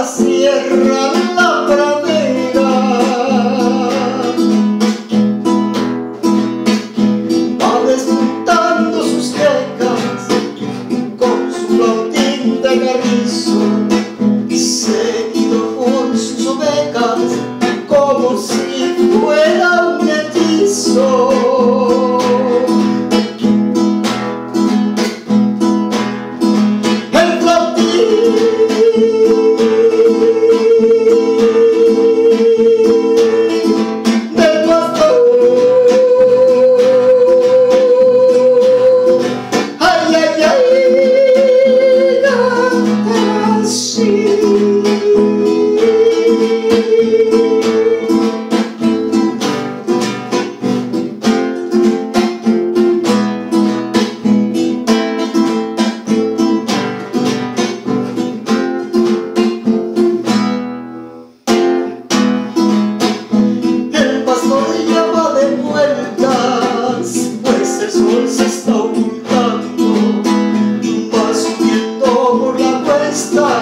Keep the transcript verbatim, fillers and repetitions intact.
la sierra, la pradera, va despuntando sus quejas con su flautín de carrizo, seguido por sus ovejas como si fuera un hechizo. El sol se está ocultando, va subiendo por la cuesta.